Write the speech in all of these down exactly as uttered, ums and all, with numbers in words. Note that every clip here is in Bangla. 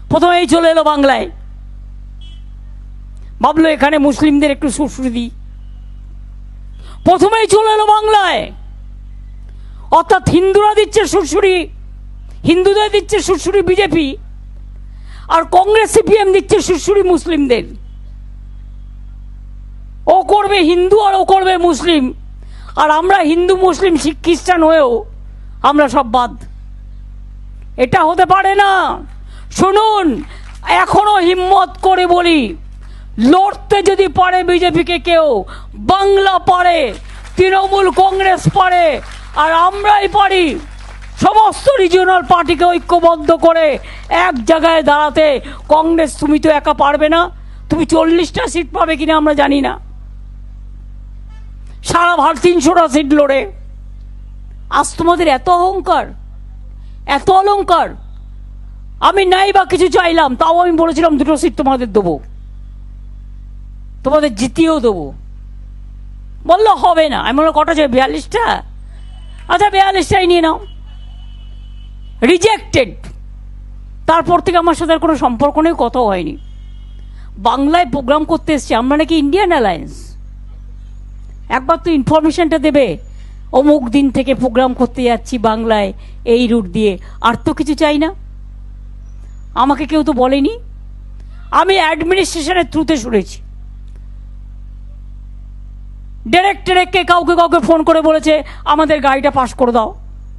প্রথমেই চলে এলো বাংলায়, ভাবলো এখানে মুসলিমদের একটু সুরসুরি দিই, প্রথমেই চলে এলো বাংলায়। অর্থাৎ হিন্দুরা দিচ্ছে সুরসুরি, হিন্দুদের দিচ্ছে সুরসুরি বিজেপি, আর কংগ্রেস সিপিএম দিচ্ছে সুরসুরি মুসলিমদের। ও করবে হিন্দু আর ও করবে মুসলিম, আর আমরা হিন্দু মুসলিম শিখ খ্রিস্টান হয়েও আমরা সব বাদ। এটা হতে পারে না। শুনুন, এখনো হিম্মত করে বলি, লড়তে যদি পারে বিজেপিকে কেউ, বাংলা পারে, তৃণমূল কংগ্রেস পারে, আর আমরাই পারি সমস্ত রিজিওনাল পার্টিকে ঐক্যবদ্ধ করে এক জায়গায় দাঁড়াতে। কংগ্রেস তুমি তো একা পারবে না, তুমি চল্লিশটা সিট পাবে কিনা আমরা জানি না, সারা ভারত তিনশোটা সিট লড়ে। আজ তোমাদের এত অহংকার, এত অলংকার। আমি নাই বা কিছু চাইলাম, তাও আমি বলেছিলাম দুটো সিট তোমাদের দেবো, তোমাদের জিতিয়েও দেবো। বললো হবে না। আমি বললাম কটা চাই? বিয়াল্লিশটা। আচ্ছা বিয়াল্লিশটাই নিয়ে নাও। রিজেক্টেড। তারপর থেকে আমার সাথে আর কোনো সম্পর্ক নেই, কথাও হয়নি। বাংলায় প্রোগ্রাম করতে এসছি আমরা, নাকি ইন্ডিয়ান অ্যালায়েন্স? একবার তো ইনফরমেশনটা দেবে, অমুক দিন থেকে প্রোগ্রাম করতে যাচ্ছি বাংলায় এই রুট দিয়ে। আর তো কিছু চাই না। আমাকে কেউ তো বলেনি, আমি অ্যাডমিনিস্ট্রেশনের থ্রুতে শুনেছি। ডাইরেক্ট ডাইরেক্টকে কাউকে কাউকে ফোন করে বলেছে আমাদের গাড়িটা পাস করে দাও।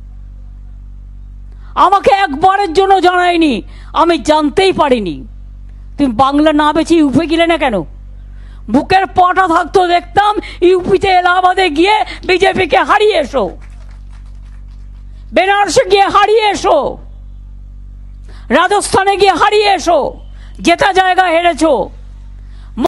আমাকে একবারের জন্য জানায়নি, আমি জানতেই পারিনি। তুমি বাংলা না বেছে ইউপি গেলে না কেন? বুকের পাটা থাকতো দেখতাম ইউপিতে এলাহাবাদে গিয়ে বিজেপিকে হারিয়ে এসো, বেনারসে গিয়ে হারিয়ে এসো, রাজস্থানে গিয়ে হারিয়ে এসো, যেটা জায়গা হেরেছো।